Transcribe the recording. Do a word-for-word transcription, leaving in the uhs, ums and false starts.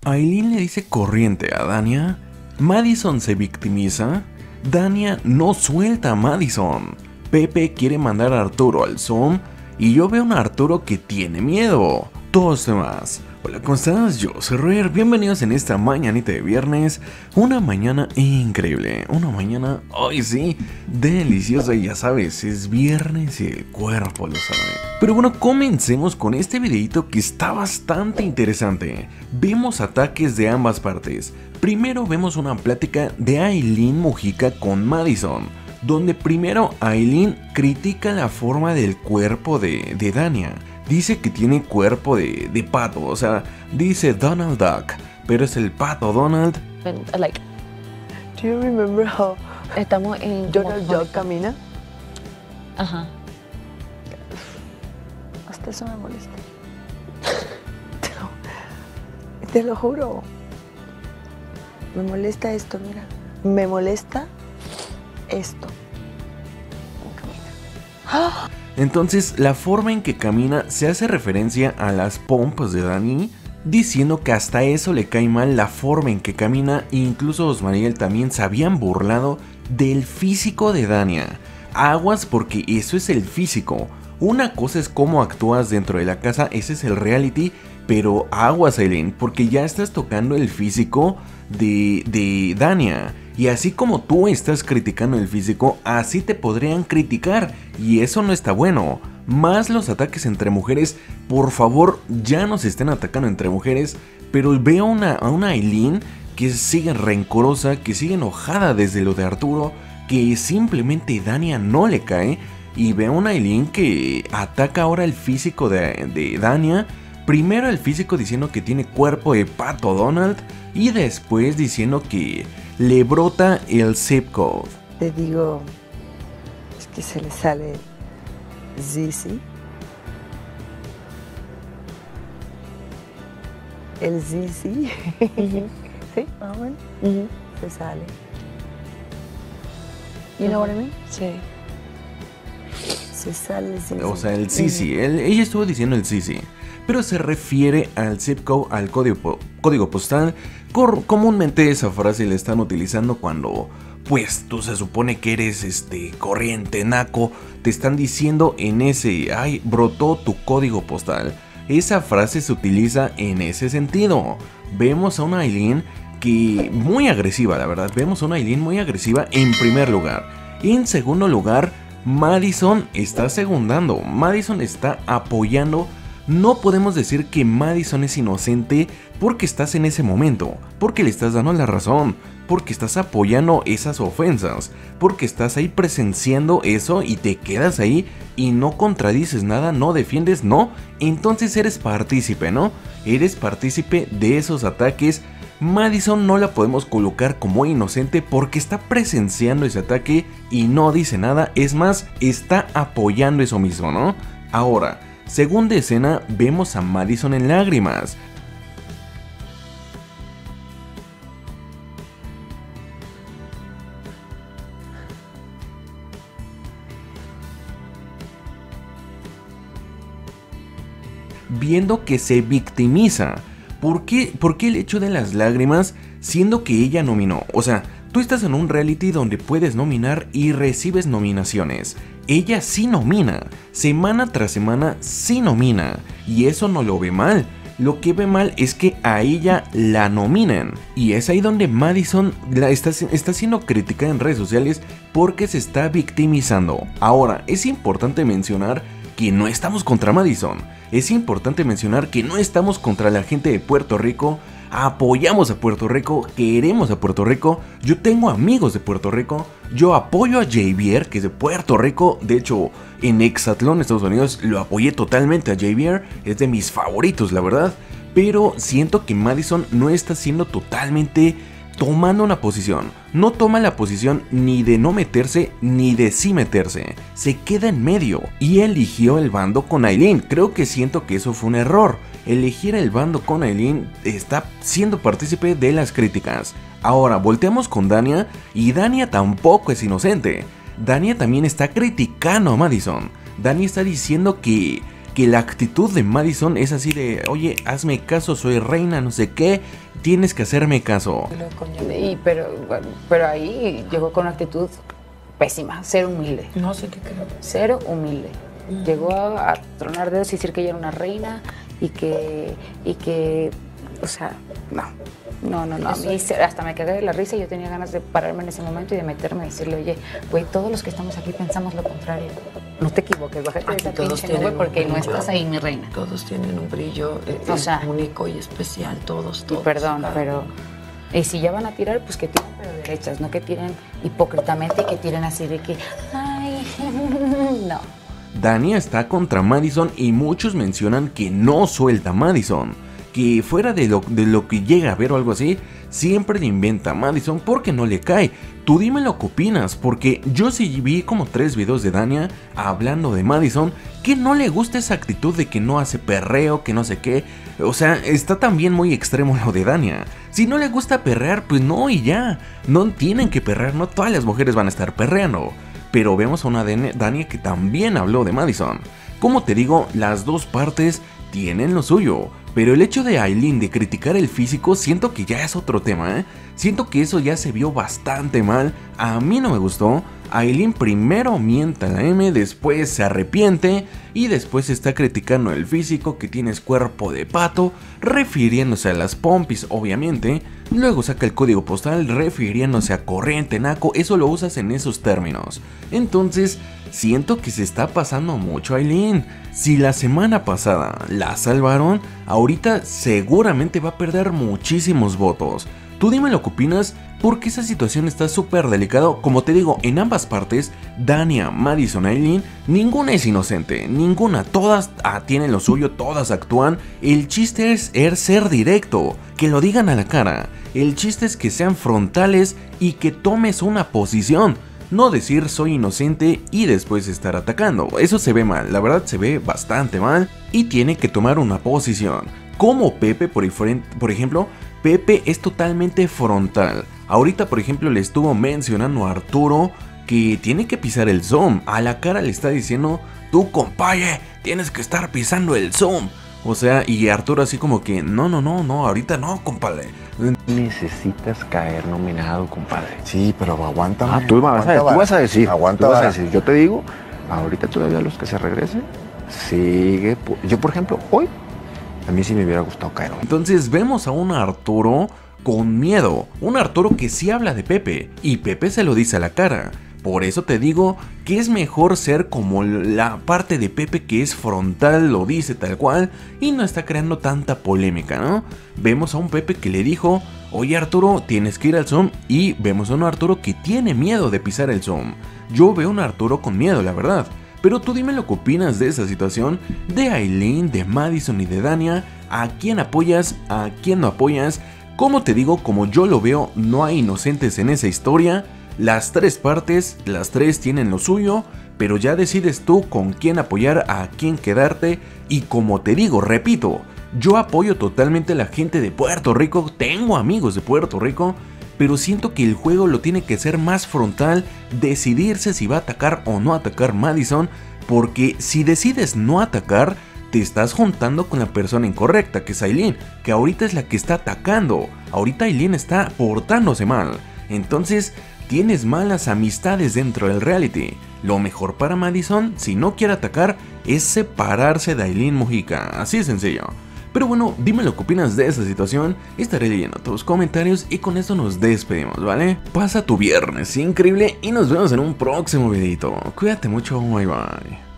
Aileen le dice corriente a Dania, Madison se victimiza, Dania no suelta a Madison, Pepe quiere mandar a Arturo al Zoom y yo veo a un Arturo que tiene miedo. Todos demás. Hola, ¿cómo estás? Yo soy Roger, bienvenidos en esta mañanita de viernes. Una mañana increíble, una mañana, hoy sí, deliciosa. Y ya sabes, es viernes y el cuerpo lo sabe. Pero bueno, comencemos con este videito que está bastante interesante. Vemos ataques de ambas partes. Primero vemos una plática de Aileen Mujica con Madison, donde primero Aileen critica la forma del cuerpo de, de Dania. Dice que tiene cuerpo de, de pato, o sea, dice Donald Duck, pero es el pato Donald. And, uh, like, Do you remember how estamos en Donald Duck camina? Ajá. Hasta eso me molesta. Te lo juro. Me molesta esto, mira. Me molesta esto. ¡Ah! Entonces, la forma en que camina se hace referencia a las pompas de Dani, diciendo que hasta eso le cae mal la forma en que camina. Incluso Osmariel también se habían burlado del físico de Dania. Aguas, porque eso es el físico. Una cosa es cómo actúas dentro de la casa, ese es el reality, pero aguas, Aileen, porque ya estás tocando el físico de, de Dania. Y así como tú estás criticando el físico, así te podrían criticar, y eso no está bueno. Más los ataques entre mujeres, por favor, ya no se estén atacando entre mujeres, pero veo una, a una Aileen que sigue rencorosa, que sigue enojada desde lo de Arturo, que simplemente Dania no le cae, y veo a una Aileen que ataca ahora el físico de, de Dania. Primero el físico diciendo que tiene cuerpo de pato Donald, y después diciendo que le brota el zip code. Te digo, es que se le sale Zizi. El Zizi. Uh-huh. ¿Sí? Ah, bueno. Uh-huh. Se sale. You know what I mean? Sí. Se sale el Zizi. O sea, el Zizi. Uh-huh. Ella estuvo diciendo el Zizi, pero se refiere al zip code, al código, código postal. Cor comúnmente esa frase la están utilizando cuando, pues, tú se supone que eres este corriente, naco. Te están diciendo en ese, ay, brotó tu código postal. Esa frase se utiliza en ese sentido. Vemos a una Aileen que muy agresiva, la verdad. Vemos a una Aileen muy agresiva en primer lugar. En segundo lugar, Madison está segundando. Madison está apoyando. No podemos decir que Madison es inocente porque estás en ese momento, porque le estás dando la razón, porque estás apoyando esas ofensas, porque estás ahí presenciando eso y te quedas ahí y no contradices nada, no defiendes, no, entonces eres partícipe, ¿no? Eres partícipe de esos ataques. Madison no la podemos colocar como inocente porque está presenciando ese ataque y no dice nada, es más, está apoyando eso mismo, ¿no? Ahora, segunda escena, vemos a Madison en lágrimas. Viendo que se victimiza. ¿Por qué? ¿Por qué el hecho de las lágrimas siendo que ella nominó? O sea, tú estás en un reality donde puedes nominar y recibes nominaciones. Ella sí nomina, semana tras semana sí nomina, y eso no lo ve mal. Lo que ve mal es que a ella la nominen, y es ahí donde Madison la está, está siendo criticada en redes sociales porque se está victimizando. Ahora, es importante mencionar que no estamos contra Madison, es importante mencionar que no estamos contra la gente de Puerto Rico. Apoyamos a Puerto Rico, queremos a Puerto Rico, yo tengo amigos de Puerto Rico, yo apoyo a Javier, que es de Puerto Rico. De hecho, en Exatlón, Estados Unidos, lo apoyé totalmente a Javier, es de mis favoritos, la verdad. Pero siento que Madison no está siendo totalmente tomando una posición. No toma la posición ni de no meterse ni de sí meterse. Se queda en medio y eligió el bando con Aileen. Creo que siento que eso fue un error. Elegir el bando con Aileen está siendo partícipe de las críticas. Ahora volteamos con Dania y Dania tampoco es inocente. Dania también está criticando a Madison. Dania está diciendo que... que que la actitud de Madison es así de, oye, hazme caso, soy reina, no sé qué, tienes que hacerme caso. Y, pero, bueno, pero ahí llegó con una actitud pésima, cero humilde. No sé qué creo. Cero humilde. Mm. Llegó a, a tronar dedos y decir que ella era una reina y que, y que, o sea, no. No, no, no, a mí hasta me cagué de la risa y yo tenía ganas de pararme en ese momento y de meterme y decirle, oye, güey, todos los que estamos aquí pensamos lo contrario. No te equivoques, bájate de esa pinche nube porque no estás ahí, mi reina. Todos tienen un brillo eh, o sea, único y especial, todos, todos. Perdón, pero... Y si ya van a tirar, pues que tiren pero derechas, no que tiren hipócritamente y que tiren así de que, ay, no. Dania está contra Madison y muchos mencionan que no suelta a Madison. Que fuera de lo, de lo que llega a ver o algo así, siempre le inventa a Madison porque no le cae. Tú dime lo que opinas, porque yo sí vi como tres videos de Dania hablando de Madison, que no le gusta esa actitud de que no hace perreo, que no sé qué. O sea, está también muy extremo lo de Dania. Si no le gusta perrear, pues no y ya. No tienen que perrear, no todas las mujeres van a estar perreando. Pero vemos a una Dania que también habló de Madison. Como te digo, las dos partes tienen lo suyo. Pero el hecho de Aileen de criticar el físico siento que ya es otro tema, ¿eh? Siento que eso ya se vio bastante mal, a mí no me gustó. Aileen primero mienta a la M, después se arrepiente y después está criticando el físico, que tienes cuerpo de pato, refiriéndose a las pompis obviamente. Luego saca el código postal refiriéndose a corriente, naco, eso lo usas en esos términos. Entonces, siento que se está pasando mucho Aileen. Si la semana pasada la salvaron, ahorita seguramente va a perder muchísimos votos. Tú dime lo que opinas, porque esa situación está súper delicada. Como te digo, en ambas partes, Dania, Madison, Aileen, ninguna es inocente, ninguna, todas ah, tienen lo suyo, todas actúan. El chiste es, es ser directo, que lo digan a la cara. El chiste es que sean frontales y que tomes una posición. No decir soy inocente y después estar atacando. Eso se ve mal, la verdad se ve bastante mal y tiene que tomar una posición. Como Pepe, por, por ejemplo, Pepe es totalmente frontal. Ahorita, por ejemplo, le estuvo mencionando a Arturo que tiene que pisar el Zoom. A la cara le está diciendo, tú compaye, tienes que estar pisando el Zoom. O sea, y Arturo así como que, no, no, no, no, ahorita no, compadre. Necesitas caer nominado, compadre. Sí, pero aguántame. Ah, tú vas, aguanta, a, tú vas a decir, aguanta, tú vas a decir. Yo te digo, ahorita todavía los que se regresen, sigue. Yo, por ejemplo, hoy, a mí sí me hubiera gustado caer hoy. Entonces vemos a un Arturo con miedo, un Arturo que sí habla de Pepe, y Pepe se lo dice a la cara. Por eso te digo que es mejor ser como la parte de Pepe que es frontal, lo dice tal cual y no está creando tanta polémica, ¿no? Vemos a un Pepe que le dijo, oye Arturo, tienes que ir al Zoom, y vemos a un Arturo que tiene miedo de pisar el Zoom. Yo veo a un Arturo con miedo, la verdad. Pero tú dime lo que opinas de esa situación, de Aileen, de Madison y de Dania. ¿A quién apoyas? ¿A quién no apoyas? Como te digo, como yo lo veo, no hay inocentes en esa historia. Las tres partes, las tres tienen lo suyo, pero ya decides tú con quién apoyar, a quién quedarte. Y como te digo, repito, yo apoyo totalmente a la gente de Puerto Rico, tengo amigos de Puerto Rico, pero siento que el juego lo tiene que ser más frontal, decidirse si va a atacar o no atacar Madison, porque si decides no atacar, te estás juntando con la persona incorrecta, que es Aileen, que ahorita es la que está atacando. Ahorita Aileen está portándose mal, entonces tienes malas amistades dentro del reality. Lo mejor para Madison, si no quiere atacar, es separarse de Aileen Mojica, así de sencillo. Pero bueno, dime lo que opinas de esa situación, estaré leyendo tus comentarios y con esto nos despedimos, ¿vale? Pasa tu viernes increíble y nos vemos en un próximo videito. Cuídate mucho, bye bye.